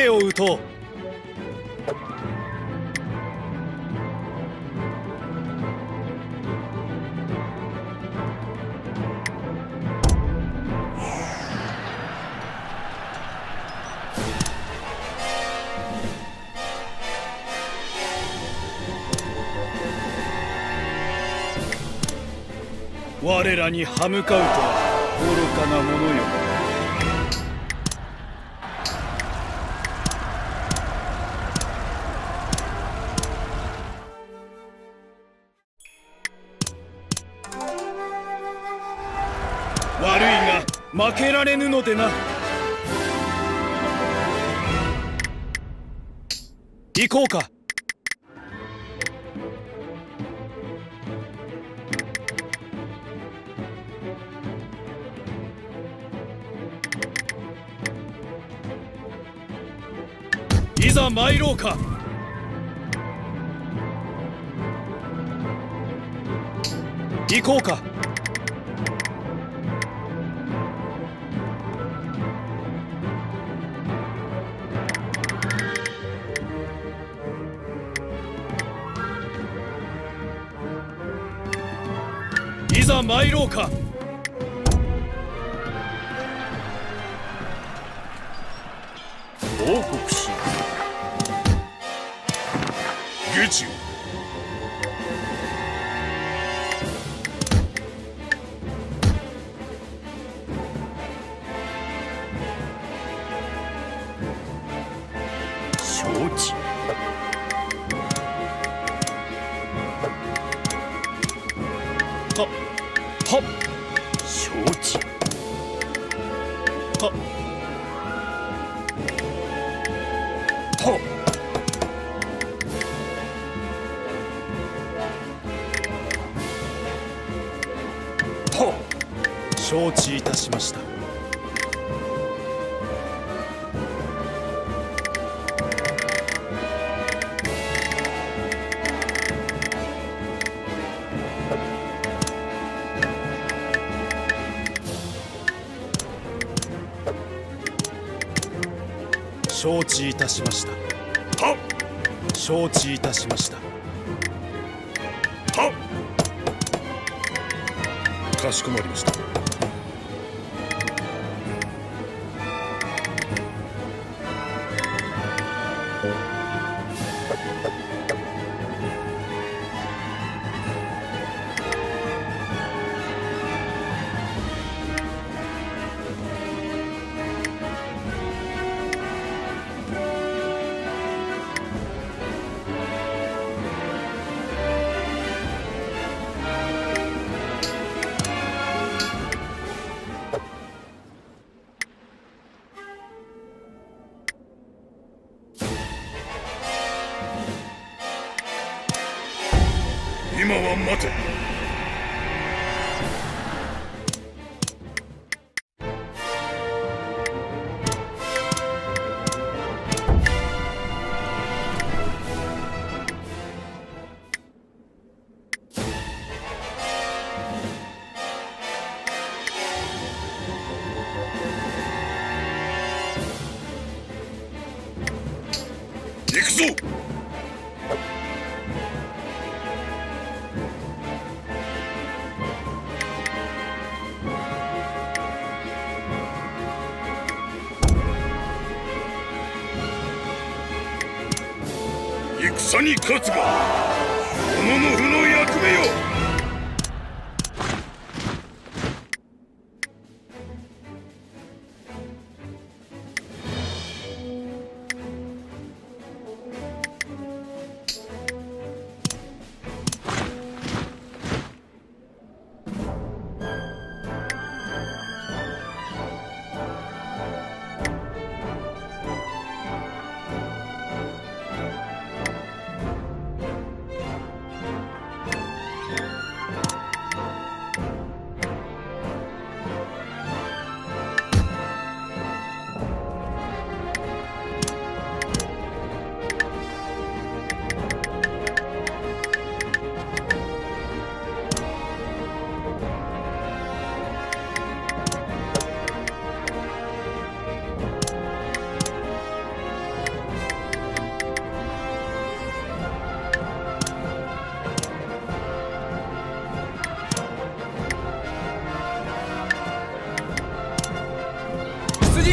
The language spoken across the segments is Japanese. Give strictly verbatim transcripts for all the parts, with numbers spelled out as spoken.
手を打とう。我らに歯向かうとは愚かなものよ。悪いが負けられぬのでな。行こうか。いざ参ろうか。行こうか。いざ参ろうか。 報告し下地承知。 はは承知。 ははは承知いたしました。承知いたしました。 は承知いたしました。 はかしこまりました。今は待て。行くぞ。戦に勝つが己の負の役目よ。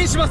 進します。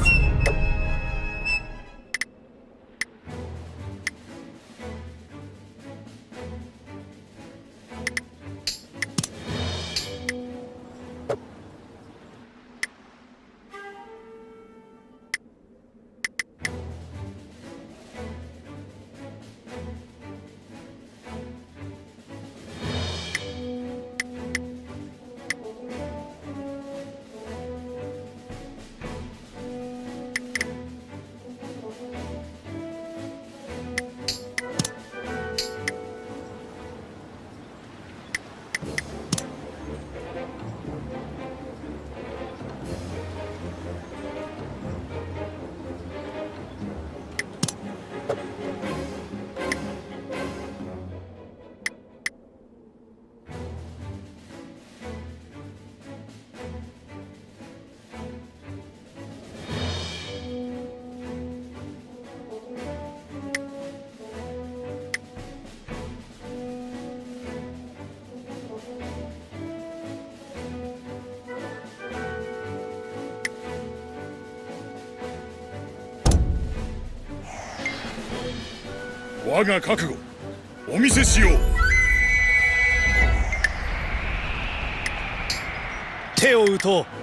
我が覚悟お見せしよう。 手を打とう。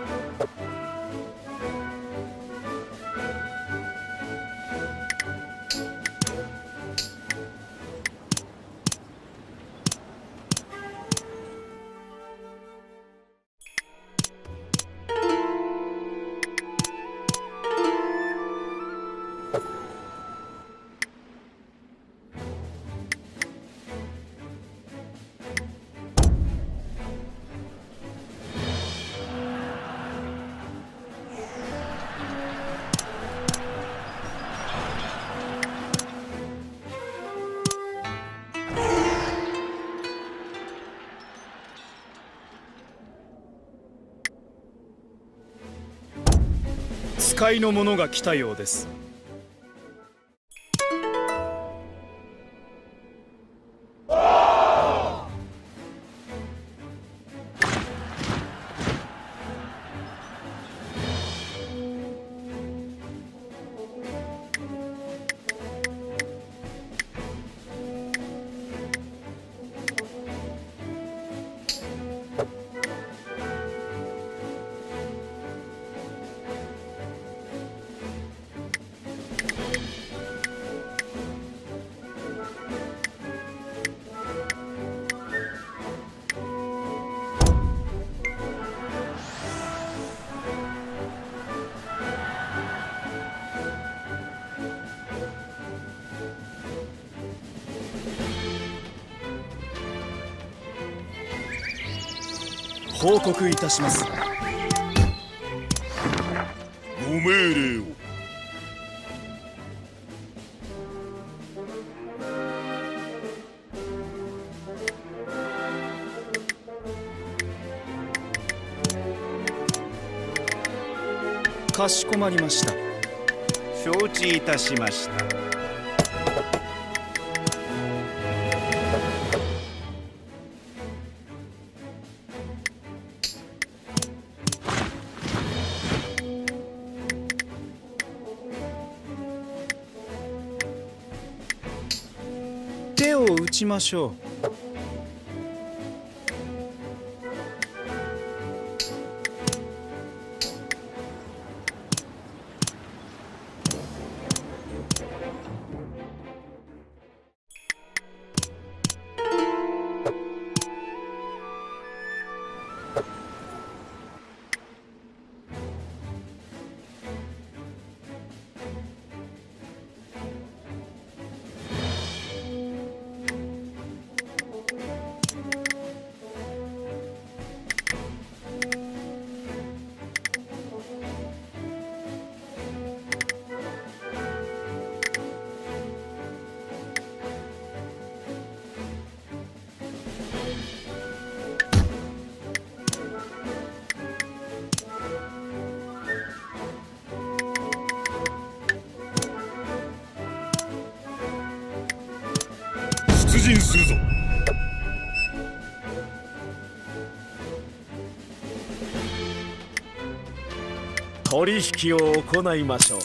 使いの者が来たようです。報告いたします。 ご命令を。 かしこまりました。 承知いたしました。 手を打ちましょう。 取引を行いましょう。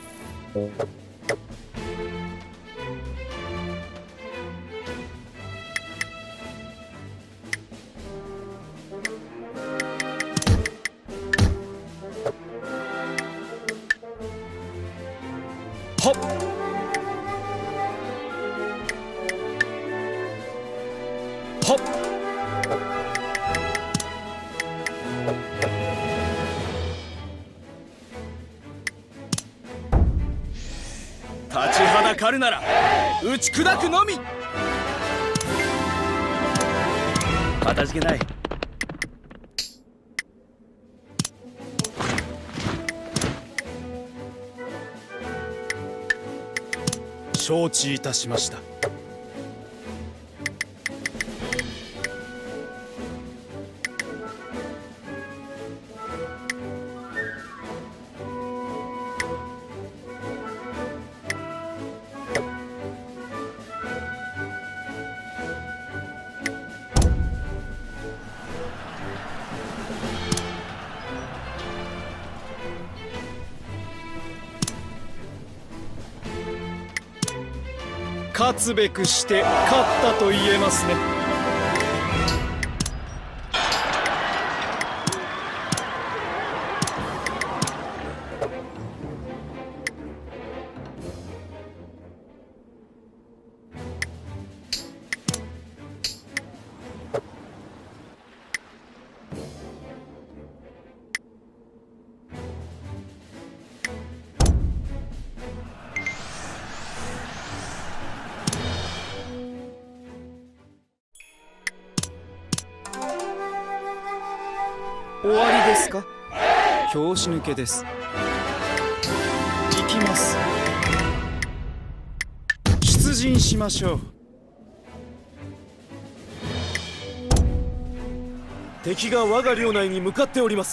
はっはっ立ちはだかるなら打ち砕くのみ。かたじけない。承知いたしました。勝つべくして勝ったと言えますね。終わりですか？拍子抜けです。行きます。出陣しましょう。敵が我が領内に向かっております。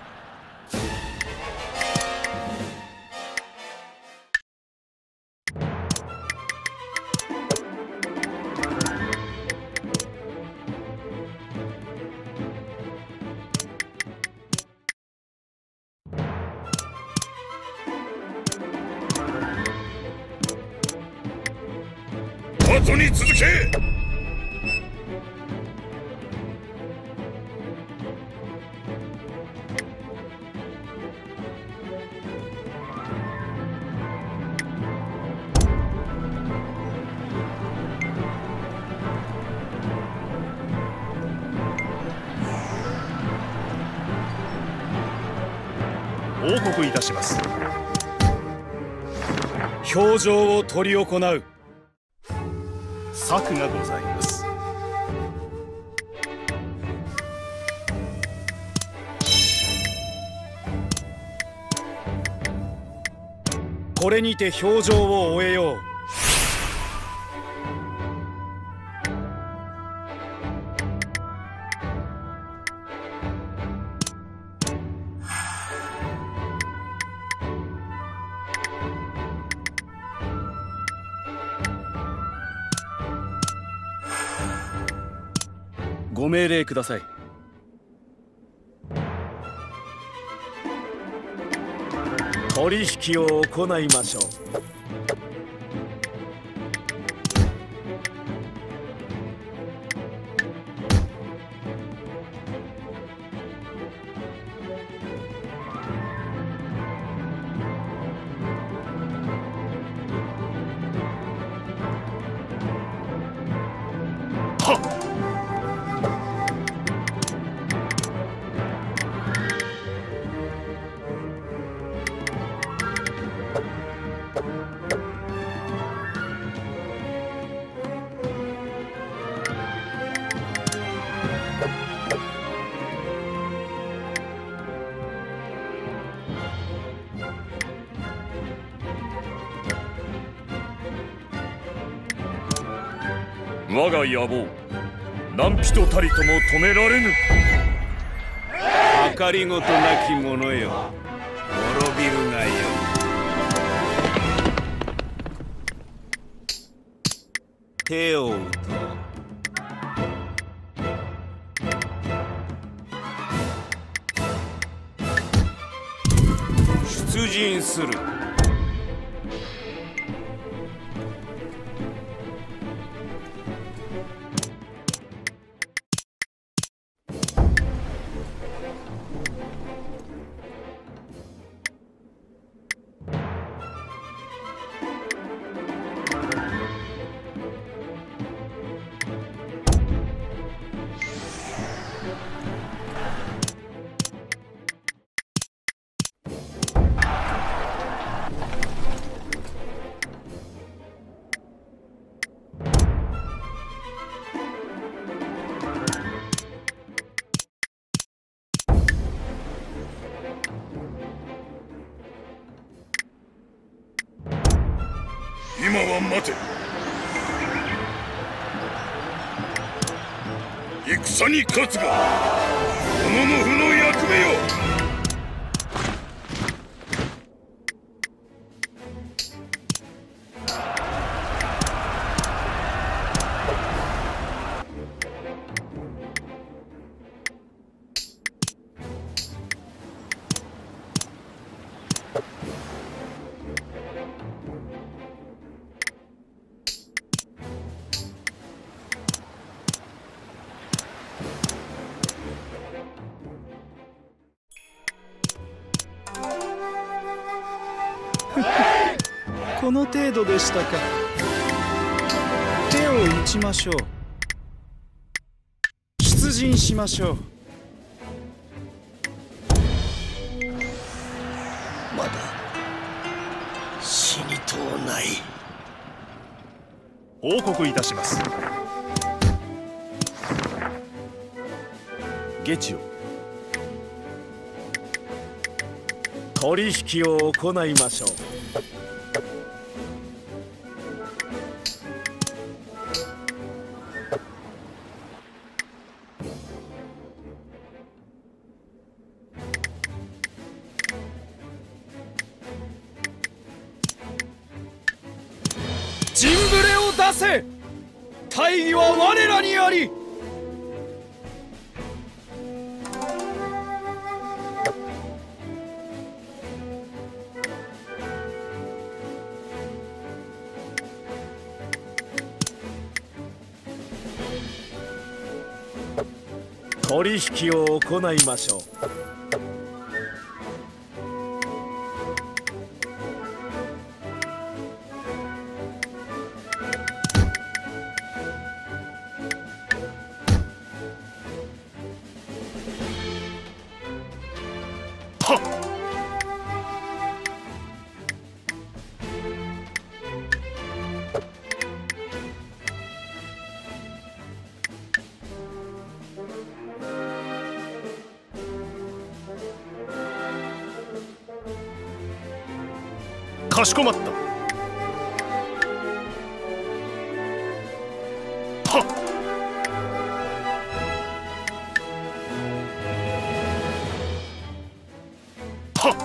後に続け。 報告いたします。表情を執り行う。策がございます。これにて表情を終えよう。ご命令ください。取引を行いましょう。はっ！ 我が野望、何人たりとも止められぬ。 計りごとなき者よ、滅びるがよい。手を打とう。 出陣する。 今は待て。戦に勝つが己の負の役目よ。 この程度でしたか。手を打ちましょう。出陣しましょう。 まだ死にとうない。 報告いたします。 下知を取引を行いましょう。陣ぶれを出せ。大義は我らにあり。取引を行いましょう。 かしこまった。はっ。はっ。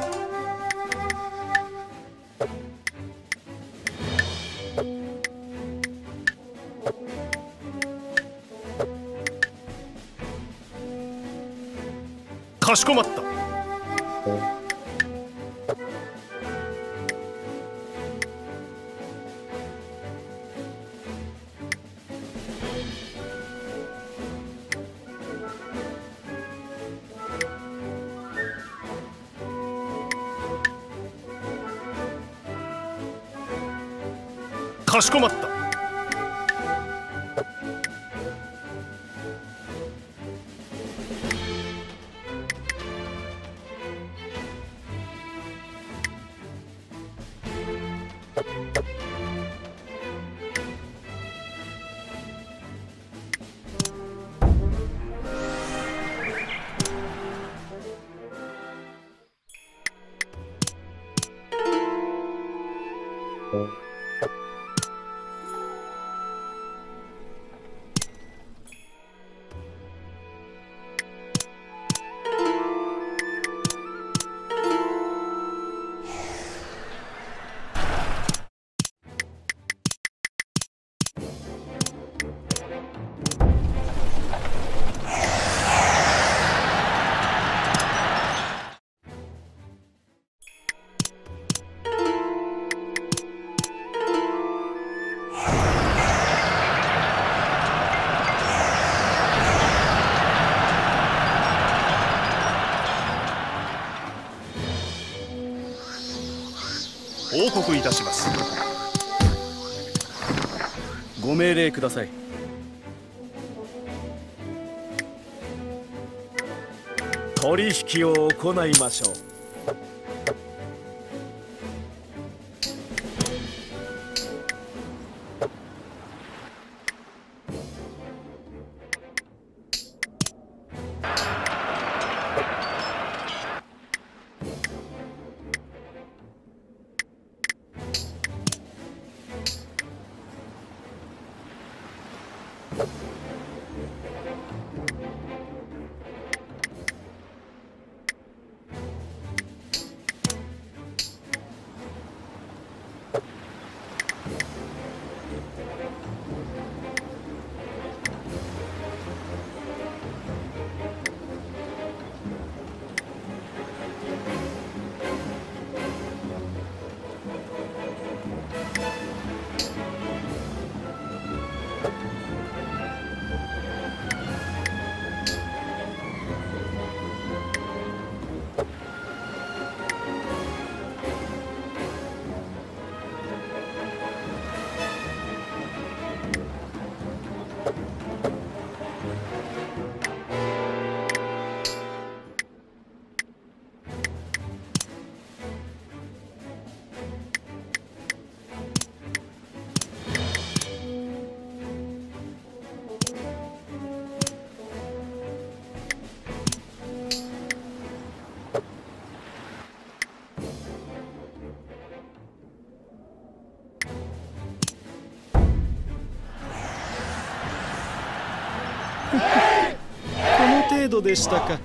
かしこまった。かしこまった。 告いたします。 ご命令ください。 取引を行いましょう。 この程度でしたか。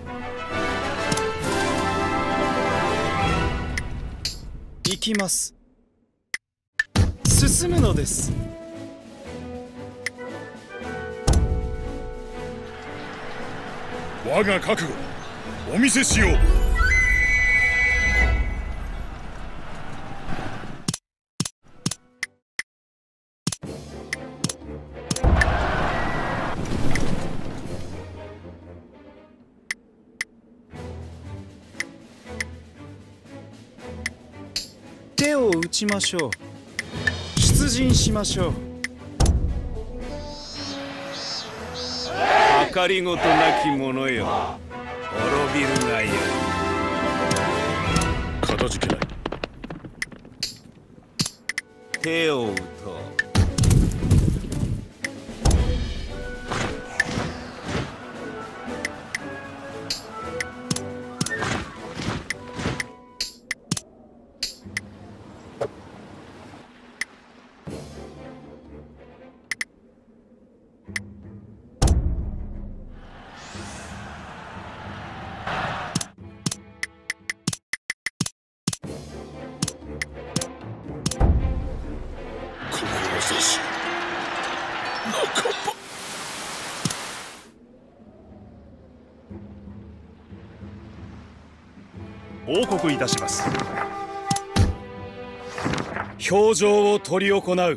行きます。進むのです。 我が覚悟お見せしよう。 手を打ちましょう。出陣しましょう。 計りごとなき者よ、滅びるがよい。 かたじけない。 手を打とう。 志半ば。 報告いたします。 表情を執り行う。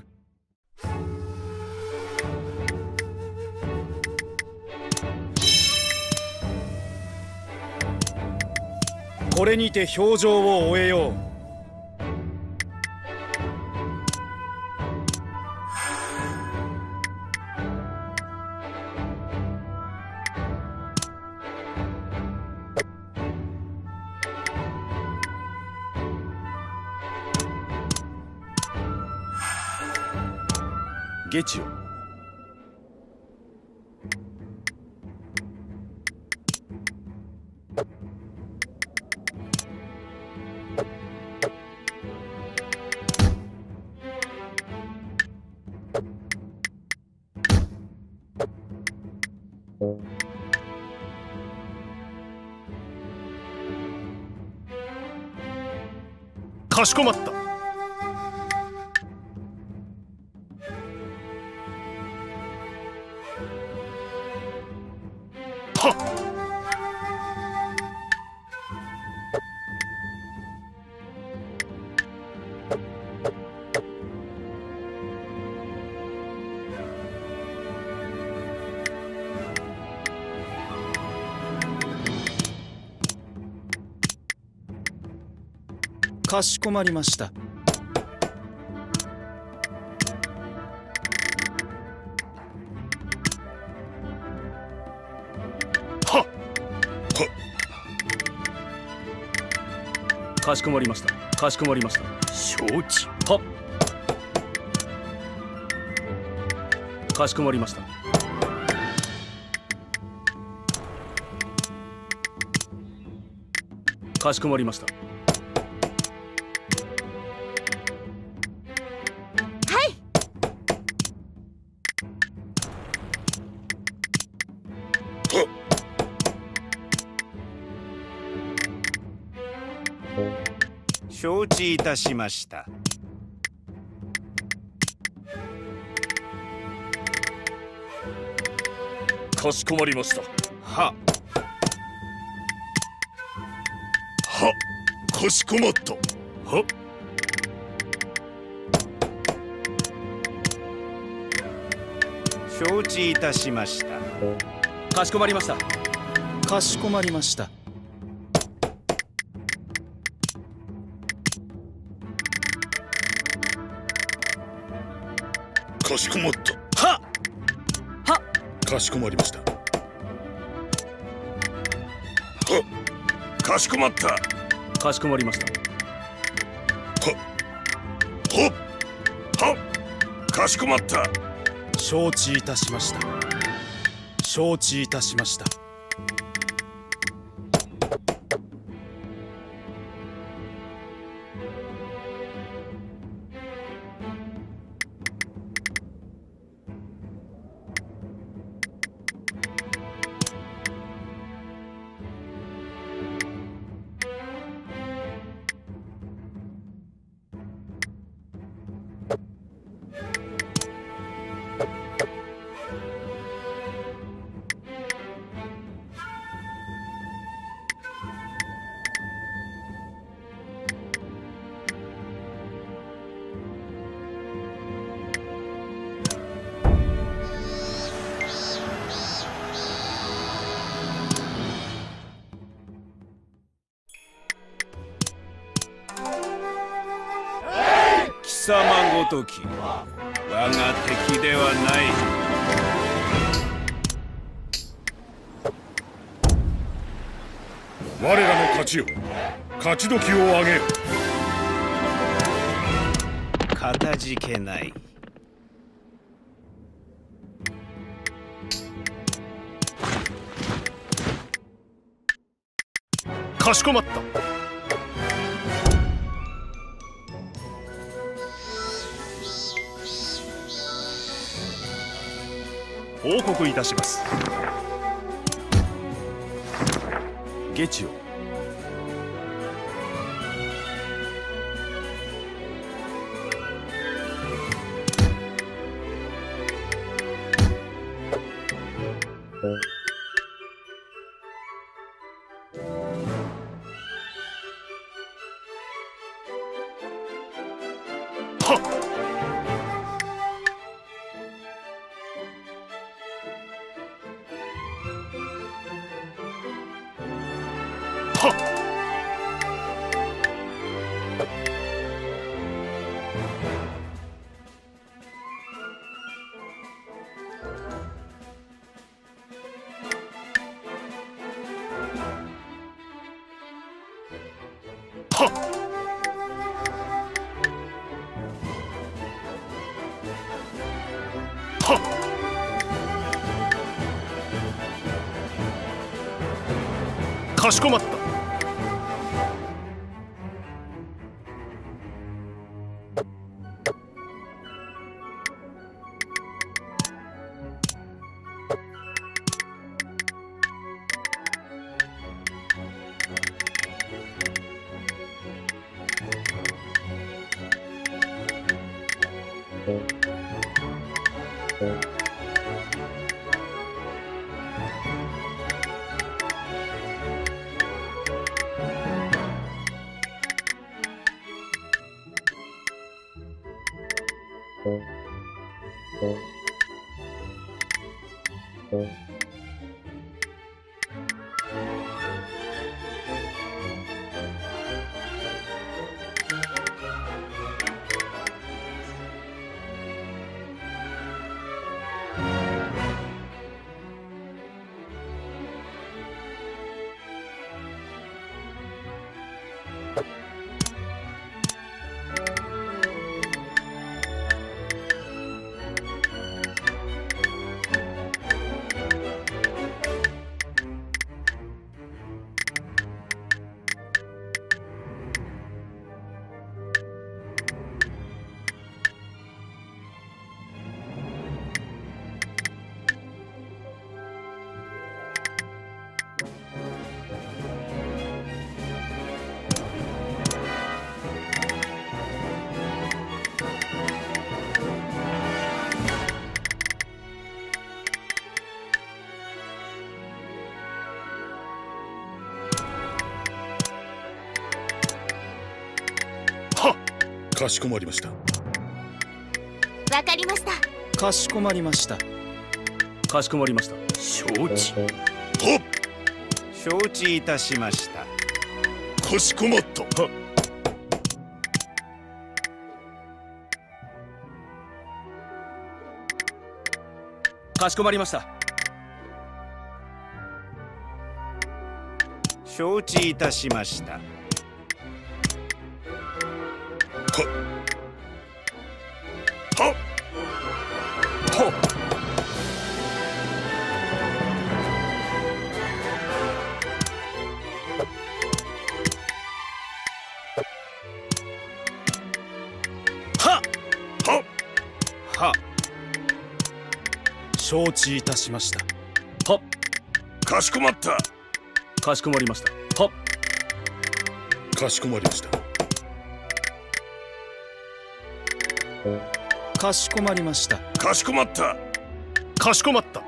これにて表情を終えよう。下地を。 かしこまった。はっ。 かしこまりました。 かしこまりました。かしこまりました。 承知。 はっ。かしこまりました。かしこまりました。 はい。 承知いたしました。 かしこまりました。 ははかしこまった。は承知いたしました。 かしこまりました。 かしこまりました。 かしこまった。 はっ。はっ。 かしこまりました。はかしこまった。 かしこまりました。 はははかしこまった。 承知いたしました。承知いたしました。 貴様ごとき我が敵ではない。 我らの勝ちよ。勝ち時をあげよ。 かたじけない。 かしこまった。報告いたします。下地を。はっ。はっ。はっ。はっ。かしこまった。 かしこまりました。 わかりました。 かしこまりました。 かしこまりました。 承知。 はっ。 承知いたしました。 かしこまった。 はっ。かしこまりました。 承知いたしました。 はっ。はっ。 はっ。 はっ。 は。 承知いたしました。 はっ。 かしこまった。 かしこまりました。はっ。 かしこまりました。 かしこまりました。 かしこまった。 かしこまった。 は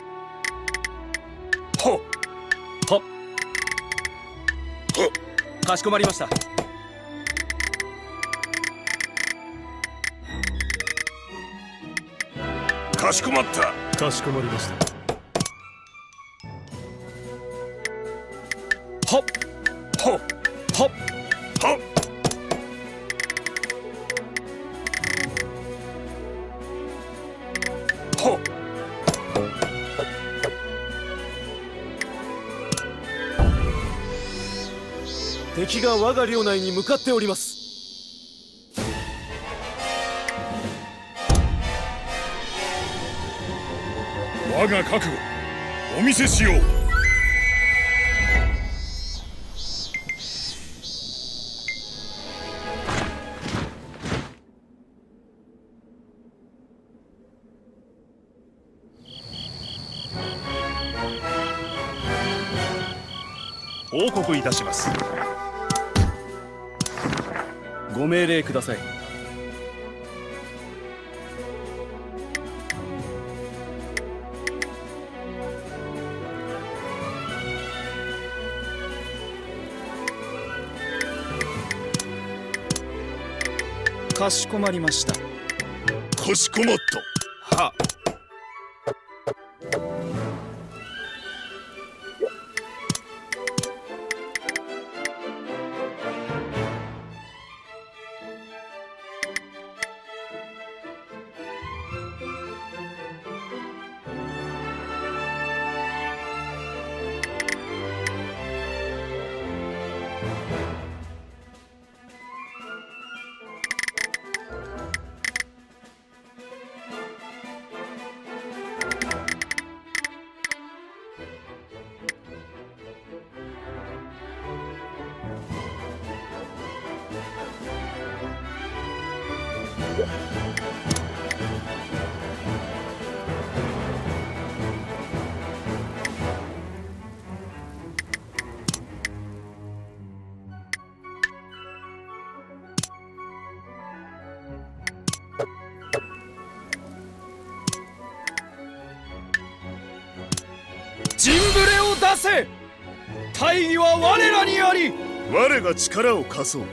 っ。 はっ。 はっ。 かしこまりました。 かしこまった。 かしこまりました。 はっ。はっ。 はっ。 はっ。はっ。 敵が我が領内に向かっております。 我が覚悟お見せしよう。 報告いたします。ご命令ください。 かしこまりました。 かしこまった。 は。 陣ぶれを出せ。大義は我らにあり。 我が力を貸そう。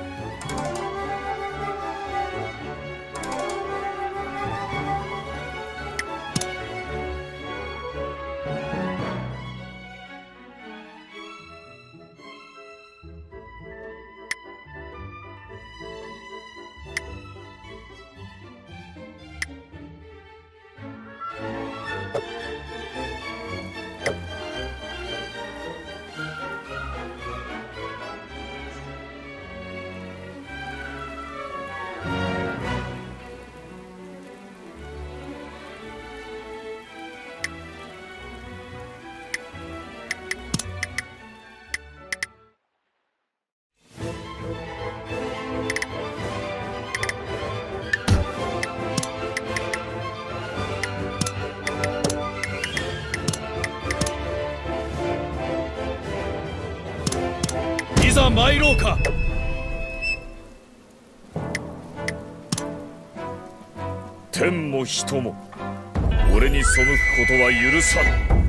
いざ参ろうか。 天も人も俺に背くことは許さぬ。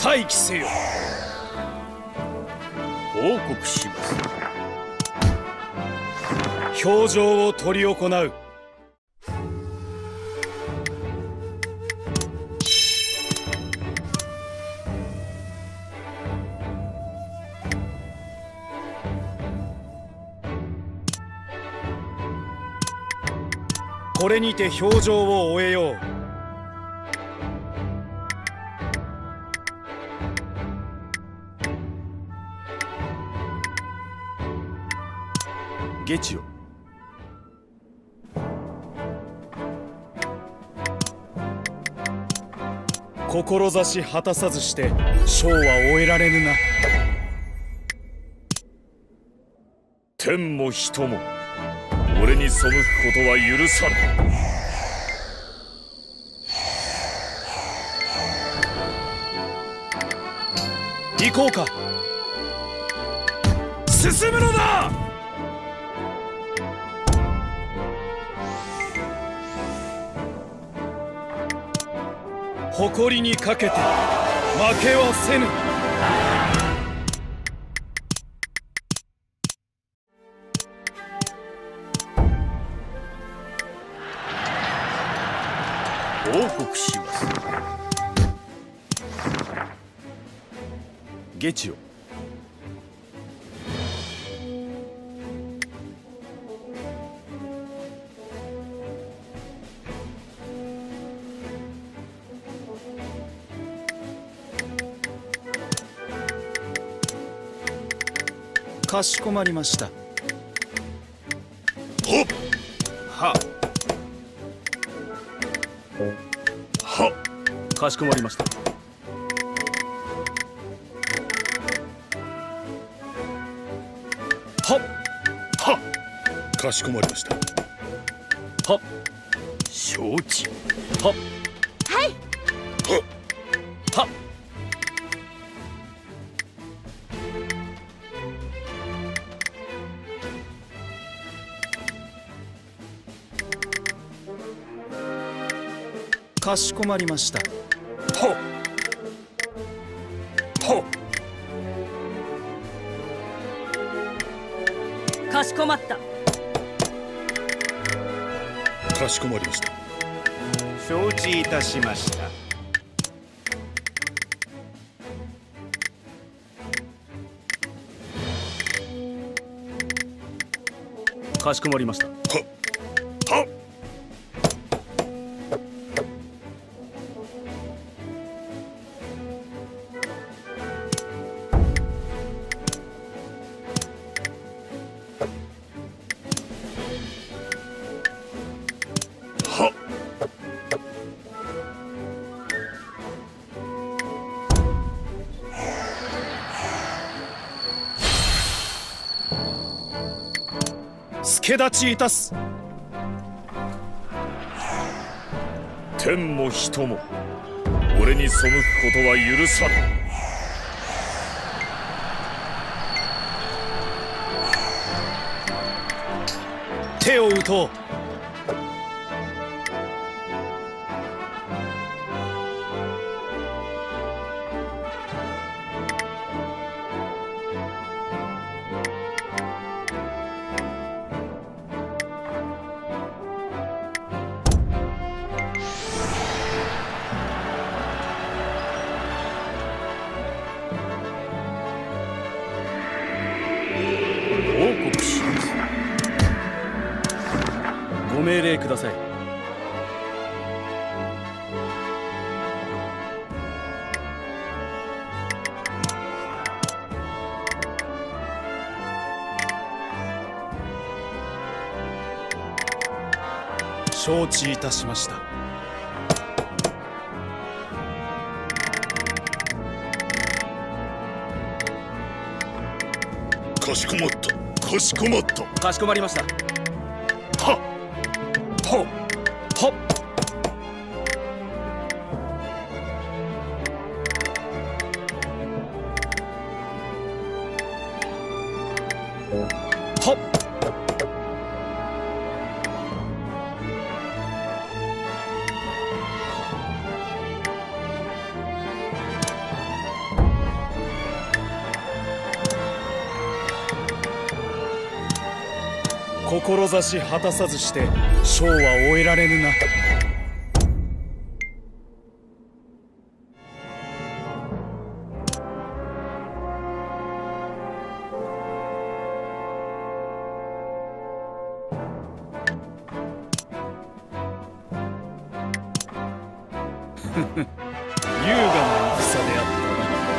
待機せよ。 報告します。 表情を執り行う。これにて表情を終えよう。 ゲチよ。 志果たさずして章は終えられぬな。 天も人も俺に背くことは許さぬ。 行こうか。進むのだ。誇りにかけて負けはせぬ。 報告します。 ゲチよ。 かしこまりました。 はっははっかしこまりました。 はっはっかしこまりました。 はっ承知。 はっはい。 はっはっかしこまりました。 はっはっかしこまった。 かしこまりました。 承知いたしました。 かしこまりました。 はっはっはっ助立ちいたす。 天も人も俺に背くことは許さぬ。 手を打とう。 報告します。 ご命令ください。 承知いたしました。 かしこまった。かしこまった。 かしこまりました。 はっはっはっはっ志果たさずして章は終えられぬな。優雅な戦であったな。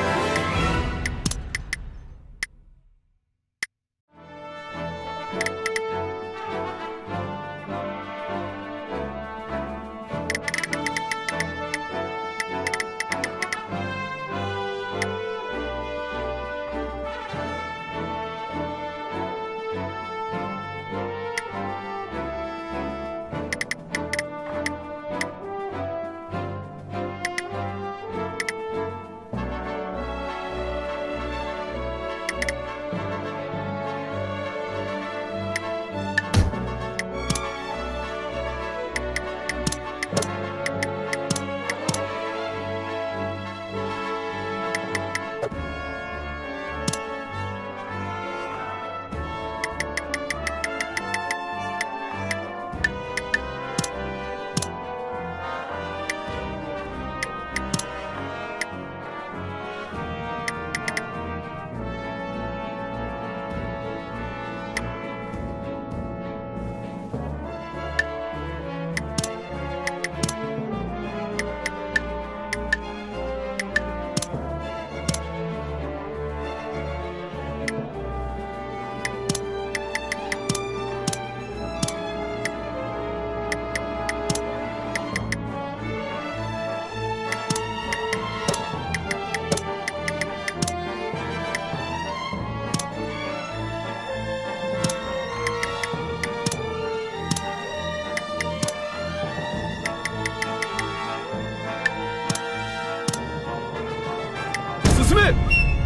進め。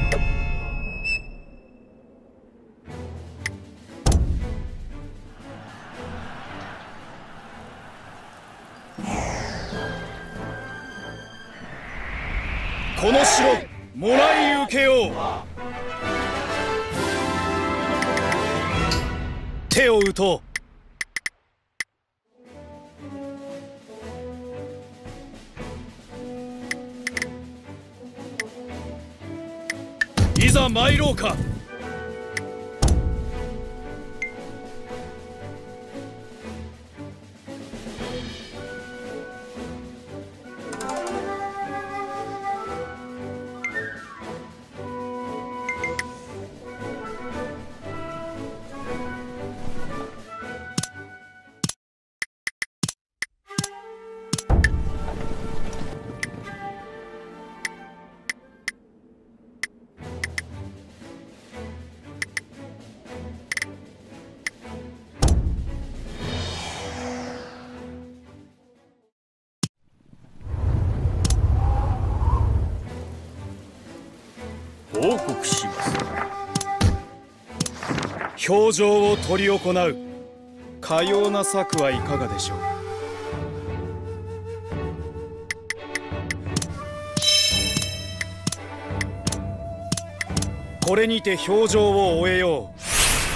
この城もらい受けよう。手を打とう。いざ参ろうか。 報告します。 表情を執り行う。かような策はいかがでしょう。これにて表情を終えよう。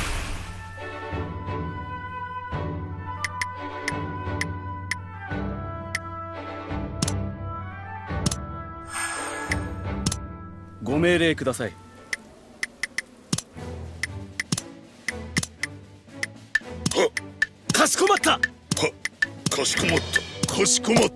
ご命令ください。 はっ、 かしこまった。 はっ、かしこまった、かしこまった。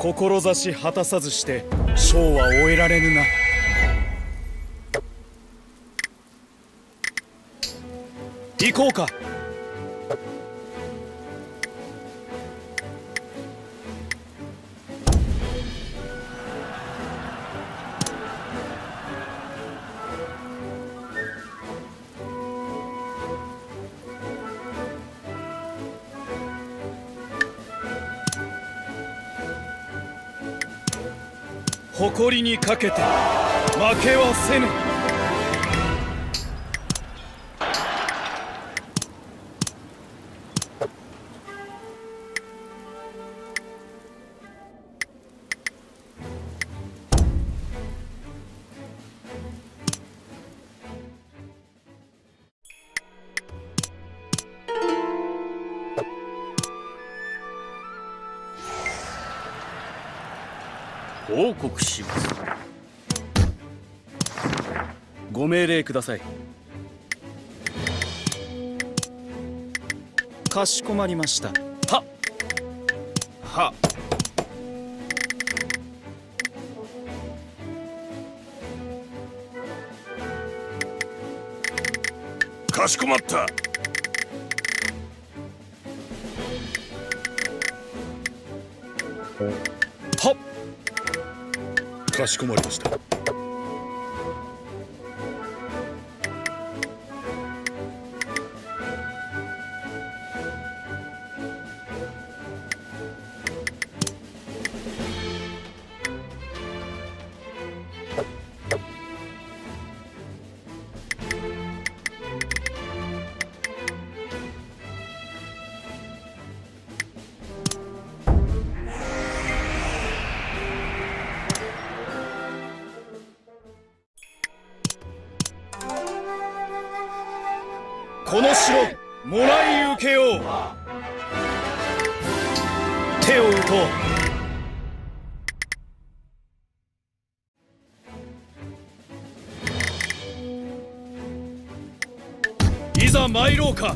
志果たさずして章は終えられぬな。行こうか。誇りにかけて負けはせぬ。 報告します。ご命令ください。 かしこまりました。 はっはかしこまった。 はっかしこまりました。 この城もらい受けよう。手を打とう。いざ参ろうか。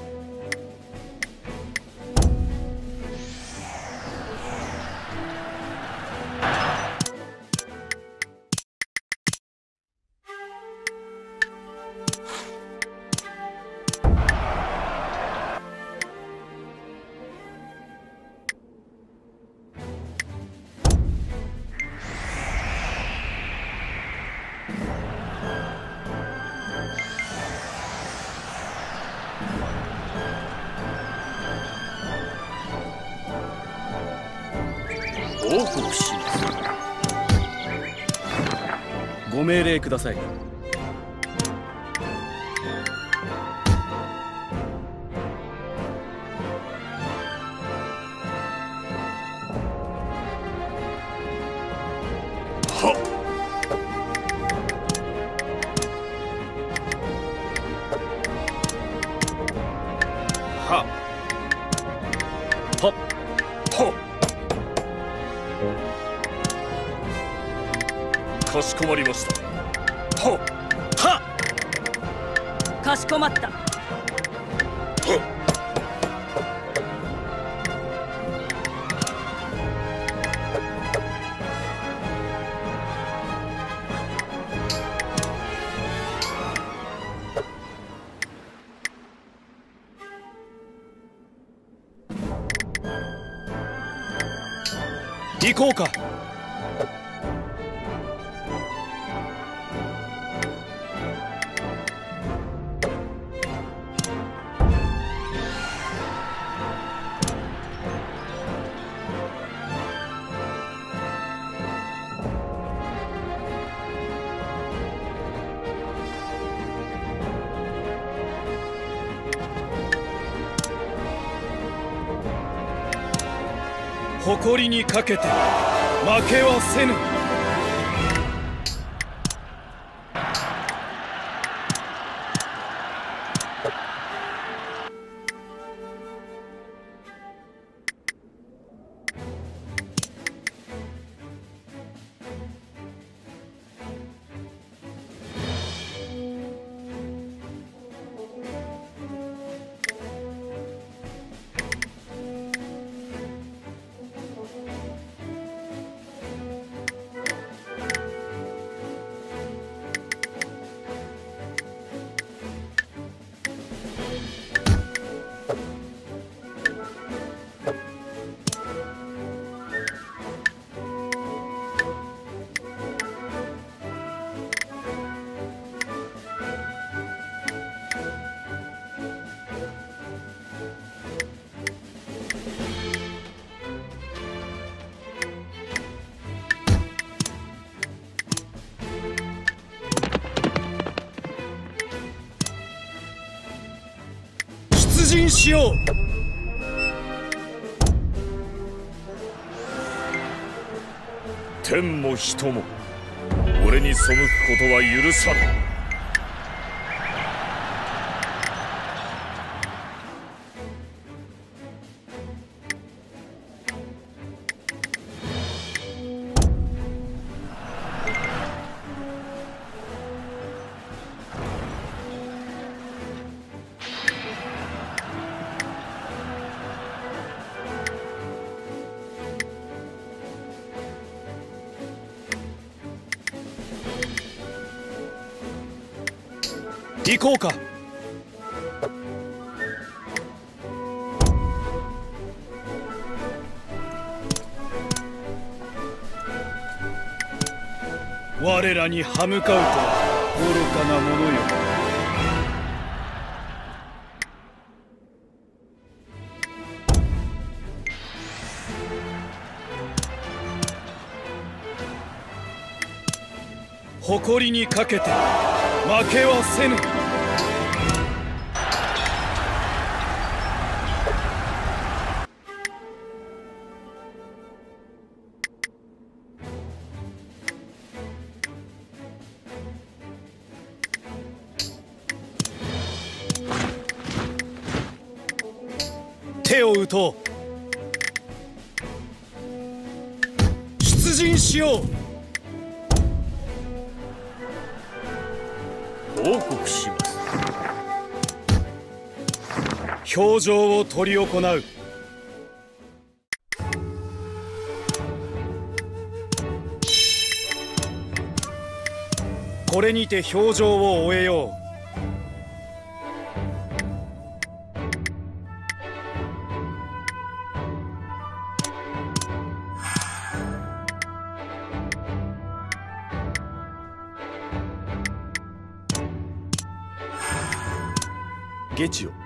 報告します。ご命令ください。 はっははっはっかしこまりました。はっはっかしこまった。 はっ行こうか。誇りにかけて負けはせぬ。 陣しよう。 天も人も俺に背くことは許さぬ。 行こうか。我らに歯向かうとは愚かなものよ。誇りにかけて負けはせぬ。手を打とう。出陣しよう。 報告します。 表情を執り行う。これにて表情を終えよう。 ゲチよ。